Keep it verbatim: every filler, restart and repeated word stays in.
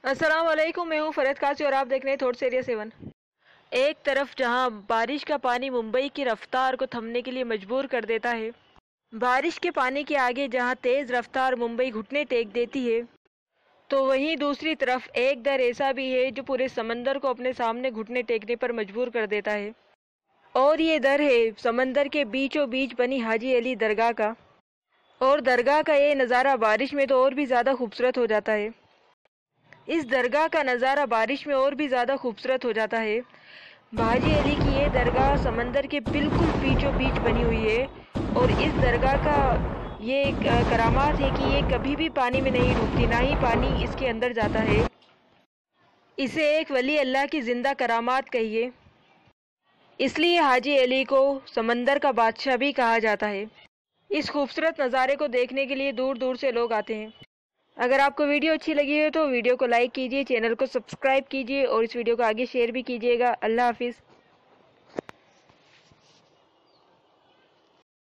अस्सलाम वालेकुम, मैं हूँ फरहत कासी और आप देख रहे हैं थॉट्स एरिया सेवन। एक तरफ जहाँ बारिश का पानी मुंबई की रफ्तार को थमने के लिए मजबूर कर देता है, बारिश के पानी के आगे जहाँ तेज रफ्तार मुंबई घुटने टेक देती है, तो वहीं दूसरी तरफ एक डर ऐसा भी है जो पूरे समंदर को अपने सामने घुटने टेकने पर मजबूर कर देता है। और ये डर है समंदर के बीचों बीच बनी हाजी अली दरगाह का। और दरगाह का ये नज़ारा बारिश में तो और भी ज़्यादा खूबसूरत हो जाता है। इस दरगाह का नज़ारा बारिश में और भी ज़्यादा खूबसूरत हो जाता है। हाजी अली की ये दरगाह समंदर के बिल्कुल बीचों बीच बनी हुई है और इस दरगाह का ये करामात है कि ये कभी भी पानी में नहीं डूबती, ना ही पानी इसके अंदर जाता है। इसे एक वली अल्लाह की ज़िंदा करामात कहिए, इसलिए हाजी अली को समंदर का बादशाह भी कहा जाता है। इस खूबसूरत नज़ारे को देखने के लिए दूर दूर से लोग आते हैं। अगर आपको वीडियो अच्छी लगी है तो वीडियो को लाइक कीजिए, चैनल को सब्सक्राइब कीजिए और इस वीडियो को आगे शेयर भी कीजिएगा। अल्लाह हाफिज़।